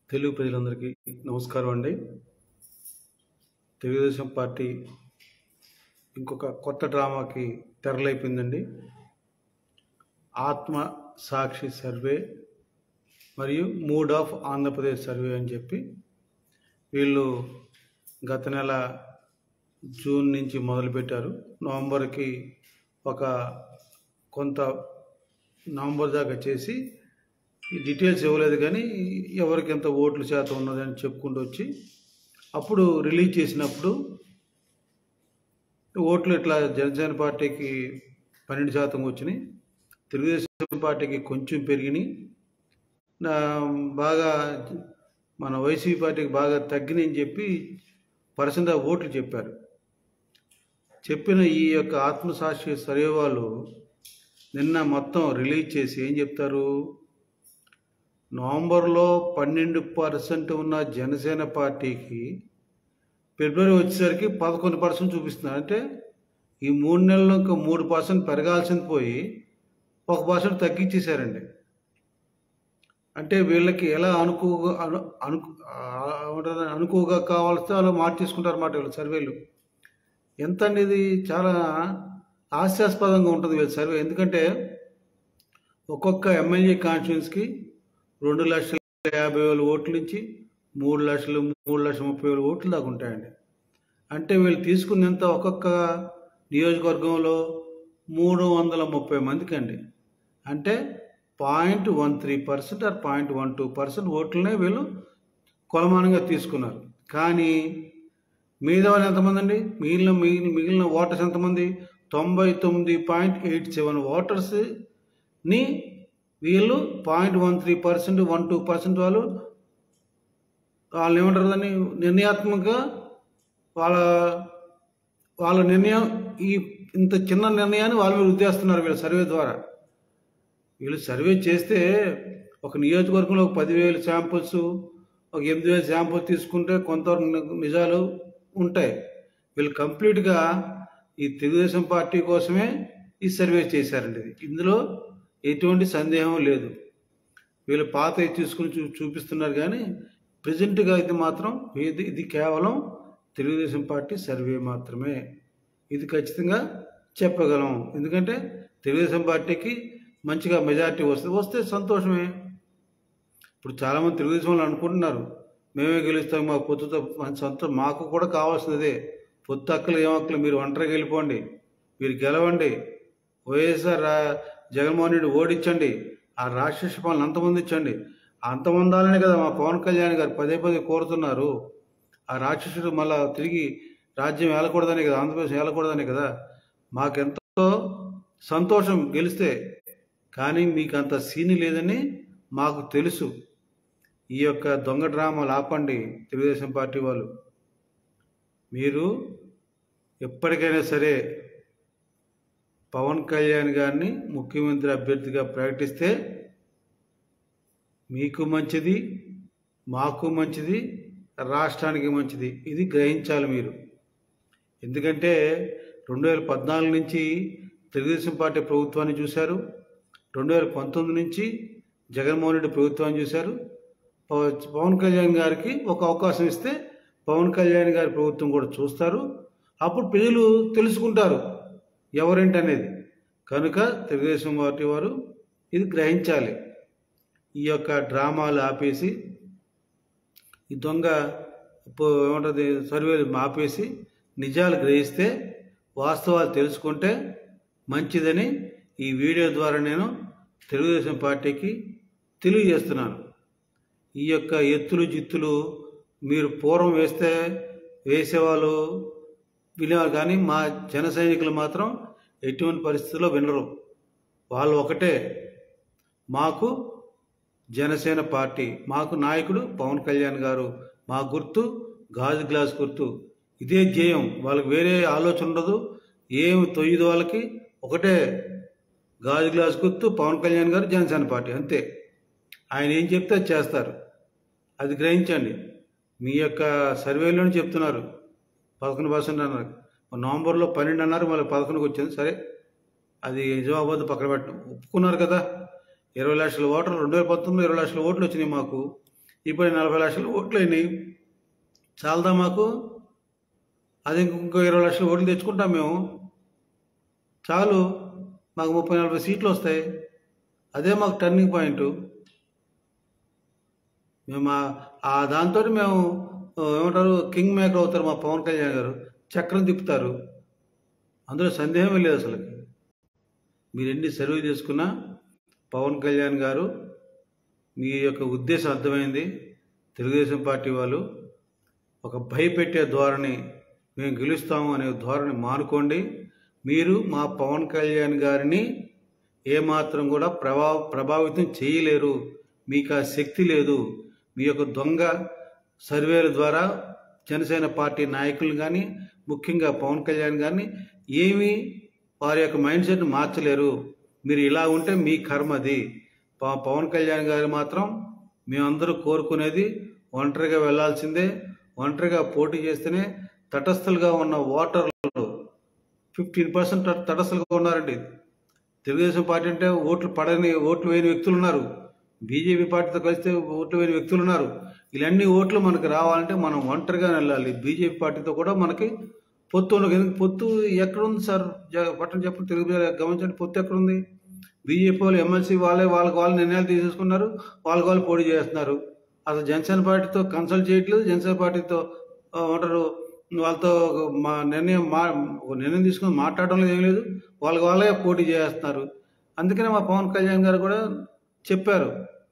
తెలుగు ప్రజలందరికీ నమస్కారం అండి. తెలుగుదేశం పార్టీ ఇంకొక కొత్త డ్రామాకి తెరలేపిందండి. ఆత్మ సాక్షి సర్వే మరియు మూడ్ ఆఫ్ ఆంధ్రప్రదేశ్ సర్వే అని చెప్పి వీళ్ళు గత నెల జూన్ నుంచి మొదలుపెట్టారు. నవంబర్కి ఒక కొంత నవంబర్ దాకా చేసి ఈ డీటెయిల్స్ ఇవ్వలేదు, కానీ ఎవరికి ఎంత ఓట్ల శాతం ఉన్నదని చెప్పుకుంటూ వచ్చి అప్పుడు రిలీజ్ చేసినప్పుడు ఓట్లు ఇట్లా జనసేన పార్టీకి 12% వచ్చినాయి, తెలుగుదేశం పార్టీకి కొంచెం పెరిగినాయి, బాగా మన వైసీపీ పార్టీకి బాగా తగ్గినాయి అని చెప్పి పర్సెంట్ ఆఫ్ ఓట్లు చెప్పారు. చెప్పిన ఈ యొక్క ఆత్మసాక్షి సర్వే వాళ్ళు నిన్న మొత్తం రిలీజ్ చేసి ఏం చెప్తారు, నవంబర్లో 12% ఉన్న జనసేన పార్టీకి ఫిబ్రవరి వచ్చేసరికి 11% చూపిస్తున్నారు. అంటే ఈ 3 నెలల్లో ఇంకా 3% పెరగాల్సింది పోయి 1% తగ్గించేశారండి. అంటే వీళ్ళకి ఎలా అనుకువగా కావాల్స్తే అలా మార్చేసుకుంటారు అన్నమాట వీళ్ళ సర్వేలు. ఎంత అనేది చాలా హాస్యాస్పదంగా ఉంటుంది వీళ్ళ సర్వే. ఎందుకంటే ఒక్కొక్క ఎమ్మెల్యే కాన్స్టిట్యున్సీకి 2,50,000 ఓట్ల నుంచి 3,30,000 ఓట్లు దాకా ఉంటాయండి. అంటే వీళ్ళు తీసుకున్నంత ఒక్కొక్క నియోజకవర్గంలో 330 మందికి అండి. అంటే 0.13% ఆర్ 0.12% ఓట్లనే వీళ్ళు కొలమానంగా తీసుకున్నారు. కానీ మిగతా వాళ్ళు ఎంతమంది అండి, మిగిలిన ఓటర్స్ ఎంతమంది, 99.87 ఓటర్స్ని వీళ్ళు 0.13%, 12% వాళ్ళు ఏమంటారు దాన్ని నిర్ణయాత్మకంగా వాళ్ళ నిర్ణయం, ఈ ఇంత చిన్న నిర్ణయాన్ని వాళ్ళ మీద ఉద్దేస్తున్నారు వీళ్ళ సర్వే ద్వారా. వీళ్ళు సర్వే చేస్తే ఒక నియోజకవర్గంలో ఒక 10,000 శాంపుల్స్, ఒక 8,000 శాంపుల్స్ తీసుకుంటే కొంతవరకు నిజాలు ఉంటాయి. వీళ్ళు కంప్లీట్గా ఈ తెలుగుదేశం పార్టీ కోసమే ఈ సర్వే చేశారండి. ఇందులో ఎటువంటి సందేహం లేదు. వీళ్ళు పాత తీసుకుని చూపిస్తున్నారు, కానీ ప్రజెంట్గా అయితే మాత్రం ఇది కేవలం తెలుగుదేశం పార్టీ సర్వే మాత్రమే. ఇది ఖచ్చితంగా చెప్పగలం. ఎందుకంటే తెలుగుదేశం పార్టీకి మంచిగా మెజారిటీ వస్తే సంతోషమే. ఇప్పుడు చాలామంది తెలుగుదేశం వాళ్ళు అనుకుంటున్నారు మేమే గెలుస్తాం, మా పొత్తుతో సంతోషం. మాకు కూడా కావాల్సినదే పొత్తు. హక్కులు ఏం హక్కులు, మీరు ఒంటరిగా వెళ్ళిపోండి, మీరు గెలవండి, వైఎస్ఆర్ జగన్మోహన్ రెడ్డి ఓడించండి, ఆ రాక్షస పాలన అంతమందించండి. అంతమందాలనే కదా మా పవన్ కళ్యాణ్ గారు పదే కోరుతున్నారు. ఆ రాక్షసుడు మళ్ళా తిరిగి రాజ్యం ఏలకూడదనే కదా, ఆంధ్రప్రదేశ్ ఏలకూడదనే కదా. మాకెంతో సంతోషం గెలిస్తే, కానీ మీకు అంత సీని లేదని మాకు తెలుసు. ఈ యొక్క దొంగ డ్రామాలు ఆపండి తెలుగుదేశం పార్టీ వాళ్ళు. మీరు ఎప్పటికైనా సరే పవన్ కళ్యాణ్ గారిని ముఖ్యమంత్రి అభ్యర్థిగా ప్రకటిస్తే మీకు మంచిది, మాకు మంచిది, రాష్ట్రానికి మంచిది. ఇది గ్రహించాలి మీరు. ఎందుకంటే 2014 నుంచి తెలుగుదేశం పార్టీ ప్రభుత్వాన్ని చూశారు, 2019 నుంచి జగన్మోహన్ రెడ్డి ప్రభుత్వాన్ని చూశారు. పవన్ కళ్యాణ్ గారికి ఒక అవకాశం ఇస్తే పవన్ కళ్యాణ్ గారి ప్రభుత్వం కూడా చూస్తారు. అప్పుడు ప్రజలు తెలుసుకుంటారు ఎవరేంటి అనేది. కనుక తెలుగుదేశం పార్టీ వారు ఇది గ్రహించాలి. ఈ యొక్క డ్రామాలు ఆపేసి, ఈ దొంగ ఏమంటుంది సర్వేలు ఆపేసి నిజాలు గ్రహిస్తే, వాస్తవాలు తెలుసుకుంటే మంచిదని ఈ వీడియో ద్వారా నేను తెలుగుదేశం పార్టీకి తెలియజేస్తున్నాను. ఈ యొక్క ఎత్తులు జిత్తులు మీరు పూర్వం వేసేవాళ్ళు వినేవారు, కానీ మా జన సైనికులు మాత్రం ఎటువంటి పరిస్థితుల్లో వినరు. వాళ్ళు ఒకటే, మాకు జనసేన పార్టీ, మాకు నాయకుడు పవన్ కళ్యాణ్ గారు, మా గుర్తు గాజు గ్లాస్ గుర్తు, ఇదే ధ్యేయం. వాళ్ళకి వేరే ఆలోచన ఉండదు, ఏమి తొయ్యదు. వాళ్ళకి ఒకటే గాజు గ్లాస్ గుర్తు, పవన్ కళ్యాణ్ గారు, జనసేన పార్టీ, అంతే. ఆయన ఏం చెప్తే అది చేస్తారు. అది గ్రహించండి. మీ యొక్క సర్వేలోనే చెప్తున్నారు 11% అన్నారు. నవంబర్లో 12 అన్నారు, మళ్ళీ 11కి వచ్చింది. సరే, అది నిజామాబాద్ పక్కన పెట్టడం ఒప్పుకున్నారు కదా. 20 లక్షల ఓటర్లు 2019 20 లక్షల ఓట్లు వచ్చినాయి మాకు. ఇప్పుడు 40 లక్షల ఓట్లు అయినాయి, చాలదా మాకు? అది ఇంకో 20 లక్షల ఓట్లు తెచ్చుకుంటాం మేము, చాలు. మాకు 30-40 సీట్లు వస్తాయి. అదే మాకు టర్నింగ్ పాయింట్. మేము ఆ దాంతో మేము ఏమంటారు, కింగ్ మేకర్ అవుతారు మా పవన్ కళ్యాణ్ గారు, చక్రం తిప్పుతారు. అందులో సందేహమే లేదు అసలు. మీరు ఎన్ని సర్వే చేసుకున్నా పవన్ కళ్యాణ్ గారు, మీ యొక్క ఉద్దేశం అర్థమైంది. తెలుగుదేశం పార్టీ వాళ్ళు ఒక భయపెట్టే ధోరణి, మేము గెలుస్తాము అనే ధోరణి మానుకోండి. మీరు మా పవన్ కళ్యాణ్ గారిని ఏమాత్రం కూడా ప్రభావితం చేయలేరు. మీకు ఆ శక్తి లేదు. మీ యొక్క దొంగ సర్వేల ద్వారా జనసేన పార్టీ నాయకులు కానీ, ముఖ్యంగా పవన్ కళ్యాణ్ గారిని ఏమీ వారి యొక్క మైండ్ సెట్ని మార్చలేరు. మీరు ఇలా ఉంటే మీ కర్మది. పవన్ కళ్యాణ్ గారు మాత్రం మేమందరూ కోరుకునేది ఒంటరిగా వెళ్లాల్సిందే. ఒంటరిగా పోటీ చేస్తేనే తటస్థులుగా ఉన్న ఓటర్లు 15% తటస్థులుగా ఉన్నారండి. తెలుగుదేశం పార్టీ అంటే ఓట్లు వేయని వ్యక్తులు ఉన్నారు. బీజేపీ పార్టీతో కలిస్తే ఓట్లు వేయని వ్యక్తులు ఉన్నారు. ఇలాంటి ఓట్లు మనకు రావాలంటే మనం ఒంటరిగా వెళ్ళాలి. బీజేపీ పార్టీతో కూడా మనకి పొత్తు ఉండదు. ఎందుకు పొత్తు ఎక్కడుంది సార్? పట్టణ చెప్పండి, తెలుగు గమనించండి. పొత్తు ఎక్కడుంది? బీజేపీ వాళ్ళు ఎమ్మెల్సీ వాళ్ళకి నిర్ణయాలు తీసేసుకున్నారు, వాళ్ళు పోటీ చేస్తున్నారు. అసలు జనసేన పార్టీతో కన్సల్ట్ చేయట్లేదు. జనసేన పార్టీతో ఏమంటారు, వాళ్ళతో నిర్ణయం తీసుకుని మాట్లాడడం లేదు, ఏం లేదు. వాళ్ళే పోటీ చేస్తున్నారు. అందుకనే మా పవన్ కళ్యాణ్ గారు కూడా చెప్పారు,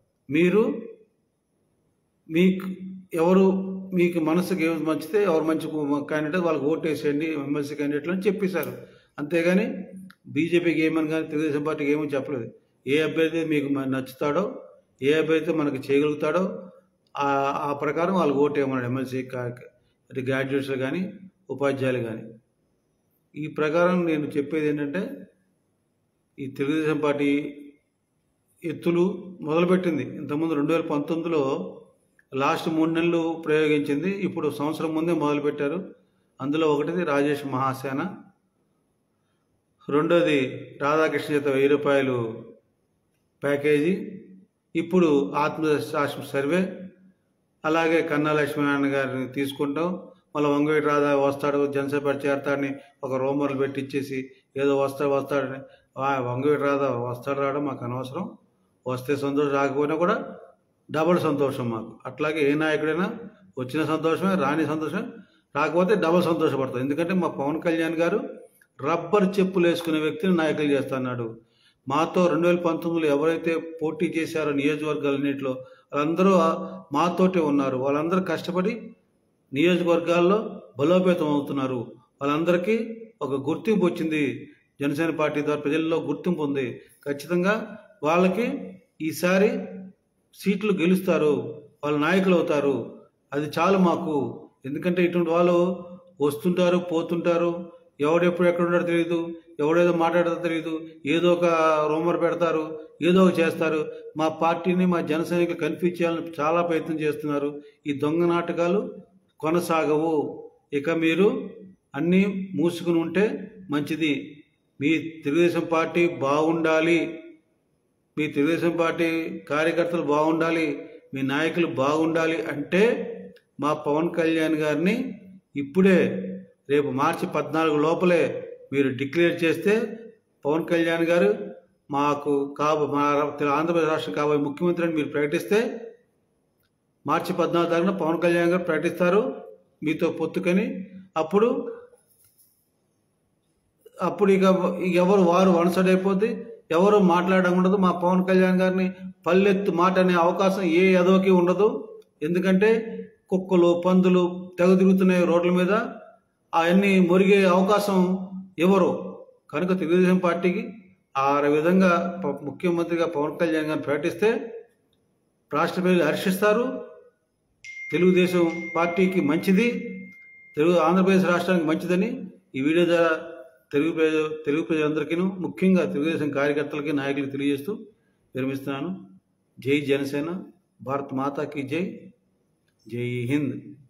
మీకు మనసుకి ఏమి మంచితే, ఎవరు మంచి క్యాండిడేట్ వాళ్ళకి ఓటు వేసేయండి ఎమ్మెల్సీ క్యాండిడేట్లు అని చెప్పేశారు. అంతేగాని బీజేపీకి ఏమని కానీ తెలుగుదేశం పార్టీకి ఏమని చెప్పలేదు. ఏ అభ్యర్థి మీకు నచ్చుతాడో, ఏ అభ్యర్థి మనకి చేయగలుగుతాడో ఆ ప్రకారం వాళ్ళకి ఓటు వేయమన్నాడు. ఎమ్మెల్సీ గ్రాడ్యుయేట్స్ కానీ, ఉపాధ్యాయులు కానీ. ఈ ప్రకారం నేను చెప్పేది ఏంటంటే, ఈ తెలుగుదేశం పార్టీ ఎత్తులు మొదలుపెట్టింది. ఇంతకుముందు 2019లో లాస్ట్ 3 నెలలు ప్రయోగించింది. ఇప్పుడు సంవత్సరం ముందే మొదలుపెట్టారు. అందులో ఒకటిది రాజేష్ మహాసేన, రెండోది రాధాకృష్ణ చేత 1000 రూపాయలు ప్యాకేజీ, ఇప్పుడు ఆత్మసాక్షి సర్వే, అలాగే కన్నా లక్ష్మీనారాయణ గారిని తీసుకుంటాం. మళ్ళీ వంగవీటి రాధా వస్తాడు, జనసేన పార్టీ చేరతాడని ఒక రూమర్లు పెట్టించేసి ఏదో వస్తాడని. వంగవీటి రాధా వస్తాడు రావడం మాకు అనవసరం. వస్తే సంతోషం, రాకపోయినా కూడా డబుల్ సంతోషం మాకు. అట్లాగే ఏ నాయకుడైనా వచ్చిన సంతోషమే, రాని సంతోషమే, రాకపోతే డబుల్ సంతోషపడతాం. ఎందుకంటే మా పవన్ కళ్యాణ్ గారు రబ్బర్ చెప్పులు వేసుకునే వ్యక్తిని నాయకులు చేస్తున్నాడు. మాతో 2019లో ఎవరైతే పోటీ చేశారో నియోజకవర్గాలన్నింటిలో వాళ్ళందరూ మాతోటే ఉన్నారు. వాళ్ళందరూ కష్టపడి నియోజకవర్గాల్లో బలోపేతం అవుతున్నారు. వాళ్ళందరికీ ఒక గుర్తింపు వచ్చింది. జనసేన పార్టీ ద్వారా ప్రజల్లో గుర్తింపు ఉంది. ఖచ్చితంగా వాళ్ళకి ఈసారి సీట్లు గెలుస్తారు, వాళ్ళ నాయకులు అవుతారు. అది చాలు మాకు. ఎందుకంటే ఇటువంటి వాళ్ళు వస్తుంటారు, పోతుంటారు. ఎవడెప్పుడు ఎక్కడ ఉన్నాడో తెలియదు, ఎవడేదో మాట్లాడదో తెలియదు, ఏదో ఒక రూమర్ పెడతారు, ఏదో ఒక చేస్తారు. మా పార్టీని, మా జన సైనికులు కన్ఫ్యూజ్ చేయాలని చాలా ప్రయత్నం చేస్తున్నారు. ఈ దొంగ నాటకాలు కొనసాగవు. ఇక మీరు అన్నీ మూసుకుని ఉంటే మంచిది. మీ తెలుగుదేశం పార్టీ బాగుండాలి, మీ తెలుగుదేశం పార్టీ కార్యకర్తలు బాగుండాలి, మీ నాయకులు బాగుండాలి అంటే మా పవన్ కళ్యాణ్ గారిని ఇప్పుడే రేపు మార్చి 14 లోపలే మీరు డిక్లేర్ చేస్తే పవన్ కళ్యాణ్ గారు మాకు మా ఆంధ్రప్రదేశ్ రాష్ట్రం కాబోయే ముఖ్యమంత్రి అని మీరు ప్రకటిస్తే మార్చి 14 తారీఖున పవన్ కళ్యాణ్ గారు ప్రకటిస్తారు మీతో పొత్తుకని. అప్పుడు ఇక ఎవరు వారు వనసైడ్ అయిపోద్ది, ఎవరు మాట్లాడడం ఉండదు. మా పవన్ కళ్యాణ్ గారిని పల్లెత్తు మాట అనే అవకాశం ఏ ఎదవకి ఉండదు. ఎందుకంటే కుక్కలు, పందులు తెగ తిరుగుతున్నాయి రోడ్ల మీద, అవన్నీ మురిగే అవకాశం ఎవరు. కనుక తెలుగుదేశం పార్టీకి ఆ విధంగా ముఖ్యమంత్రిగా పవన్ కళ్యాణ్ గారిని ప్రకటిస్తే రాష్ట్ర ప్రజలు హర్షిస్తారు. తెలుగుదేశం పార్టీకి మంచిది, ఆంధ్రప్రదేశ్ రాష్ట్రానికి మంచిదని ఈ వీడియో ద్వారా తెలుగు ప్రజలందరికీ, ముఖ్యంగా తెలుగుదేశం కార్యకర్తలకి, నాయకులకి తెలియజేస్తూ విరమిస్తున్నాను. జై జనసేన, భారత్ మాతాకి జై, జై హింద్.